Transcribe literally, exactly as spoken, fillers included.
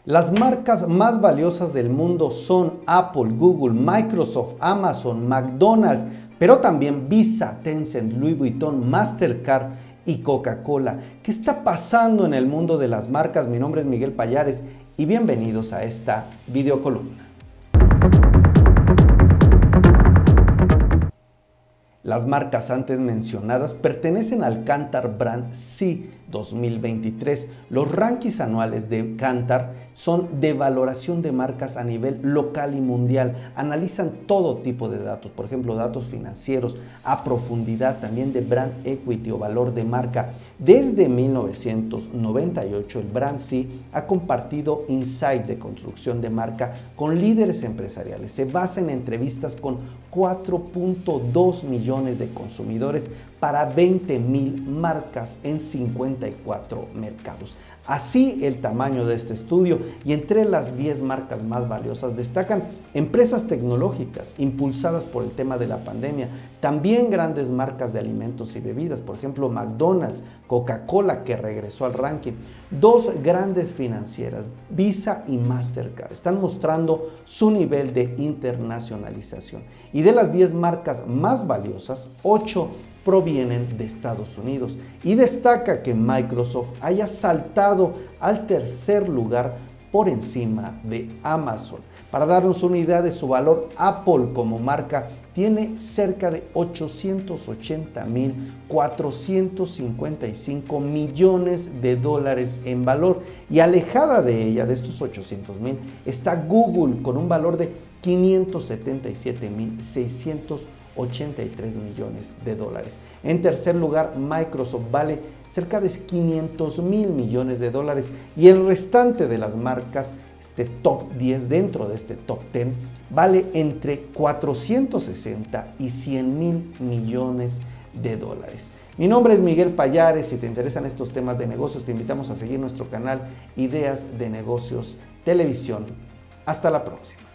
Las marcas más valiosas del mundo son Apple, Google, Microsoft, Amazon, McDonald's, pero también Visa, Tencent, Louis Vuitton, Mastercard y Coca-Cola. ¿Qué está pasando en el mundo de las marcas? Mi nombre es Miguel Pallares y bienvenidos a esta videocolumna. Las marcas antes mencionadas pertenecen al Kantar Brand C dos mil veintitrés. Los rankings anuales de Kantar son de valoración de marcas a nivel local y mundial. Analizan todo tipo de datos, por ejemplo, datos financieros, a profundidad también de brand equity o valor de marca. Desde mil novecientos noventa y ocho, el Brand C ha compartido insight de construcción de marca con líderes empresariales. Se basa en entrevistas con cuatro punto dos millones de consumidores para veinte mil marcas en cincuenta y cuatro mercados. Así el tamaño de este estudio, y entre las diez marcas más valiosas destacan empresas tecnológicas impulsadas por el tema de la pandemia, también grandes marcas de alimentos y bebidas, por ejemplo McDonald's, Coca-Cola, que regresó al ranking. Dos grandes financieras, Visa y Mastercard, están mostrando su nivel de internacionalización. Y de las diez marcas más valiosas, ocho provienen de Estados Unidos, y destaca que Microsoft haya saltado al tercer lugar por encima de Amazon. Para darnos una idea de su valor, Apple como marca tiene cerca de ochocientos ochenta mil cuatrocientos cincuenta y cinco millones de dólares en valor, y alejada de ella, de estos ochocientos mil, está Google con un valor de quinientos setenta y siete mil seiscientos ochenta y tres millones de dólares. En tercer lugar, Microsoft vale cerca de quinientos mil millones de dólares, y el restante de las marcas, este top diez dentro de este top diez, vale entre cuatrocientos sesenta y cien mil millones de dólares. Mi nombre es Miguel Pallares. Si te interesan estos temas de negocios, te invitamos a seguir nuestro canal Ideas de Negocios Televisión. Hasta la próxima.